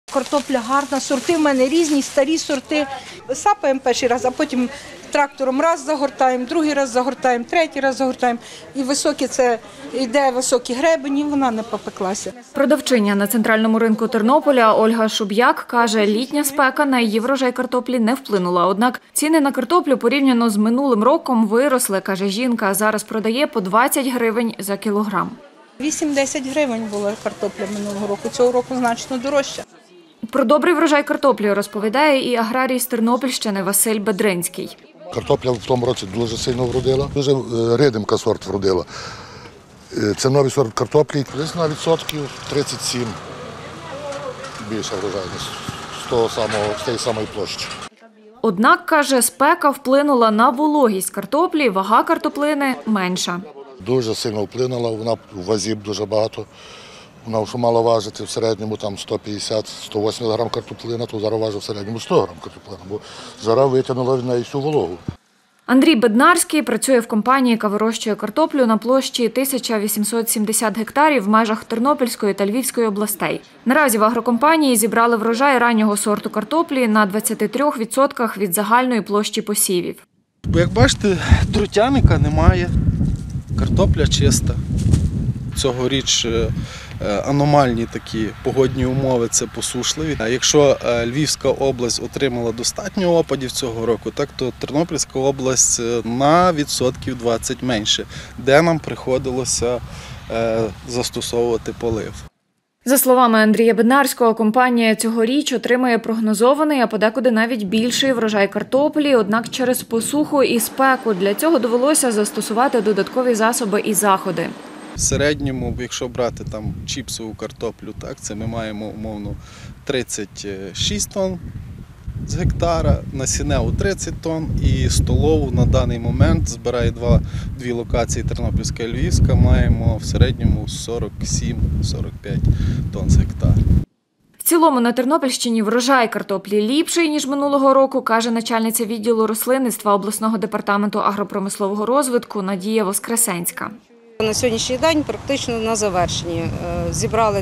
Картопля гарна, сорти в мене різні, старі сорти. Сапаємо перший раз, а потім трактором раз загортаємо, другий раз загортаємо, третій раз загортаємо. І високі це йде високі гребені, вона не попеклася. Продавчиня на центральному ринку Тернополя Ольга Шуб'як каже, літня спека на її врожай картоплі не вплинула. Однак ціни на картоплю порівняно з минулим роком виросли, каже жінка. Зараз продає по 20 гривень за кілограм. 8-10 гривень була картопля минулого року, цього року значно дорожча. Про добрий врожай картоплі розповідає і аграрій з Тернопільщини Василь Бедринський. Картопля в тому році дуже сильно вродила, дуже ридимка сорт вродила. Це новий сорт картоплі, десь на відсотків 37 більша врожайність з тієї самої площі. Однак, каже, спека вплинула на вологість картоплі, вага картоплини менша. Дуже сильно вплинула, вона в вазі дуже багато. Вона вже мала важити в середньому 150-180 грам картоплина, то зараз важить в середньому 100 грам картоплина, бо жара витягнула в неї всю вологу. Андрій Беднарський працює в компанії, яка вирощує картоплю на площі 1870 гектарів в межах Тернопільської та Львівської областей. Наразі в агрокомпанії зібрали врожай раннього сорту картоплі на 23% від загальної площі посівів. Як бачите, трутяника немає, картопля чиста. Цьогоріч аномальні такі погодні умови – це посушливі. Якщо Львівська область отримала достатньо опадів цього року, то Тернопільська область на відсотків 20 менше, де нам приходилося застосовувати полив. За словами Андрія Беднарського, компанія цьогоріч отримає прогнозований, а подекуди навіть більший врожай картоплі, однак через посуху і спеку для цього довелося застосувати додаткові засоби і заходи. В середньому, якщо брати чіпсову картоплю, це ми маємо умовно 36 тонн з гектара, насінневу 30 тонн і столову на даний момент збирає дві локації Тернопільська і Львівська, маємо в середньому 47-45 тонн з гектара. В цілому на Тернопільщині врожай картоплі ліпший, ніж минулого року, каже начальниця відділу рослинництва обласного департаменту агропромислового розвитку Надія Воскресенська. На сьогоднішній день практично на завершенні. Зібрали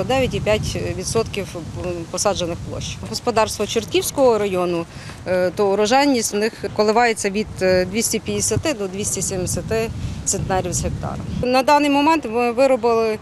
99,5% посаджених площ. Господарство Чортківського району, то урожайність в них коливається від 250 до 270 центнерів з гектара. На даний момент ми виробили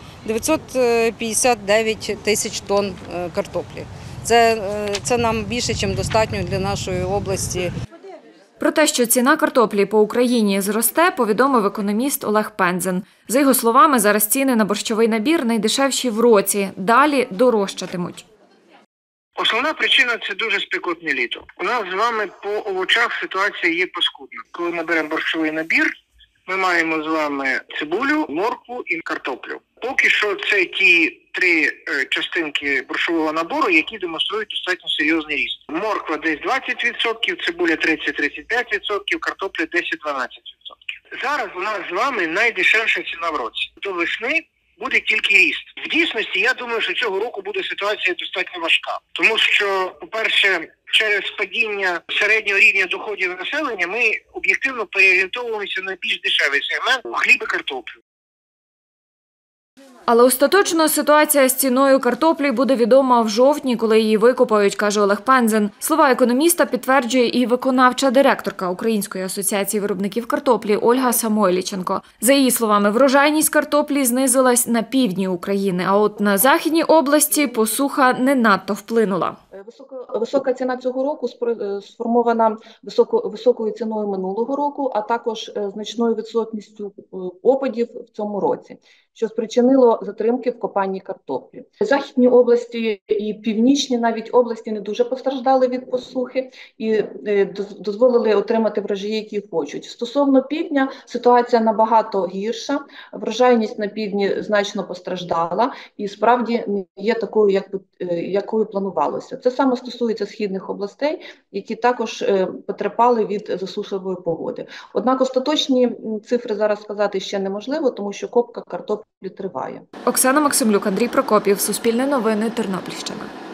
959 тисяч тонн картоплі. Це нам більше, ніж достатньо для нашої області. Про те, що ціна картоплі по Україні зросте, повідомив економіст Олег Пензен. За його словами, зараз ціни на борщовий набір найдешевші в році, далі дорожчатимуть. Основна причина – це дуже спекотне літо. У нас з вами по овочах ситуація є паскудна. Коли ми беремо борщовий набір, ми маємо з вами цибулю, моркву і картоплю. Поки що це ті три частинки борщового набору, які демонструють достатньо серйозний ріст. Морква десь 20%, цибуля 30-35%, картопля 10-12%. Зараз у нас з вами найдешевша ціна в році. До весни буде тільки ріст. В дійсності, я думаю, що цього року буде ситуація достатньо важка. Тому що, по-перше, через падіння середнього рівня доходів населення ми об'єктивно переорієнтовуємося на більш дешевий сегмент – хліб і картоплю. Але остаточно ситуація з ціною картоплі буде відома в жовтні, коли її викопають, каже Олег Пензен. Слова економіста підтверджує і виконавча директорка Української асоціації виробників картоплі Ольга Самойліченко. За її словами, врожайність картоплі знизилась на півдні України, а от на західній області посуха не надто вплинула. Висока ціна цього року сформована високою ціною минулого року, а також значною відсутністю опадів в цьому році, що спричинило затримки в копанні картоплі. Західні області і північні навіть області не дуже постраждали від посухи і дозволили отримати врожаї, які хочуть. Стосовно півдня, ситуація набагато гірша, врожайність на півдні значно постраждала і справді не є такою, якою планувалося. Це саме стосується східних областей, які також потерпали від засушливої погоди. Однак остаточні цифри зараз сказати ще неможливо, тому що копка картоплі триває. Оксана Максимлюк, Андрій Прокопів, Суспільне новини, Тернопільщина.